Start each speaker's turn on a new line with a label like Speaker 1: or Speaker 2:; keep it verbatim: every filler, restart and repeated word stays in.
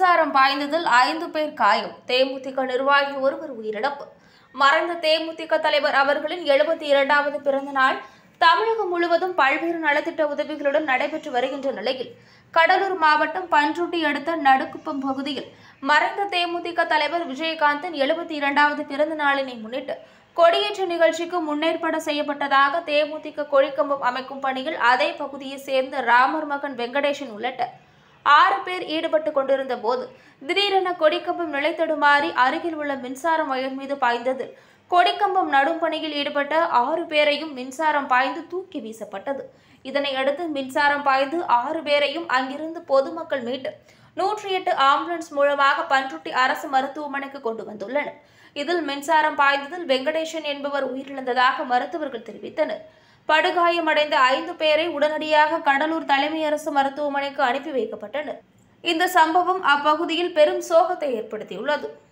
Speaker 1: மின்சாரம் பாய்ந்ததில் ஐந்து பேர் காயம். தேமுதிக நிர்வாகி ஒருவர் உயிரிழப்பு. மறைந்த தேமுதிக தலைவர் அவர்களின் எழுபத்தி இரண்டாவது பிறந்த நாள் தமிழகம் முழுவதும் பல்வேறு நலத்திட்ட உதவிகளுடன் நடைபெற்று வருகின்ற நிலையில் கடலூர் மாவட்டம் பண்ருட்டி அடுத்த நடுக்குப்பம் பகுதியில் மறைந்த தேமுதிக தலைவர் விஜயகாந்தின் எழுபத்தி இரண்டாவது பிறந்த நாளினை முன்னிட்டு கொடியேற்ற நிகழ்ச்சிக்கு முன்னேற்பாடு செய்யப்பட்டதாக தேமுதிக கொடிக்கம்பம் அமைக்கும் பணியில் அதே பகுதியை சேர்ந்த ராமர் மகன் வெங்கடேசன் உள்ளிட்ட ஆறு பேர் ஈடுபட்டு கொண்டிருந்த போது திடீரென கொடிக்கம்பம் நிலைத்தடுமாறி அருகில் உள்ள மின்சார வயர் மீது பாய்ந்தது. கொடிக்கம்பம் நடும் பணியில் ஈடுபட்ட ஆறு பேரையும் மின்சாரம் பாய்ந்து தூக்கி வீசப்பட்டது. இதனையடுத்து மின்சாரம் பாய்ந்து ஆறு பேரையும் அங்கிருந்து பொதுமக்கள் மீட்டு நூற்றி எட்டு ஆம்புலன்ஸ் மூலமாக பண்ருட்டி அரசு மருத்துவமனைக்கு கொண்டு வந்துள்ளனர். இதில் மின்சாரம் பாய்ந்ததில் வெங்கடேசன் என்பவர் உயிரிழந்ததாக மருத்துவர்கள் தெரிவித்தனர். படுகாயமடைந்த ஐந்து பேரை உடனடியாக கடலூர் தலைமை அரசு மருத்துவமனைக்கு அனுப்பி வைக்கப்பட்டனர். இந்த சம்பவம் அப்பகுதியில் பெரும் சோகத்தை ஏற்படுத்தியுள்ளது.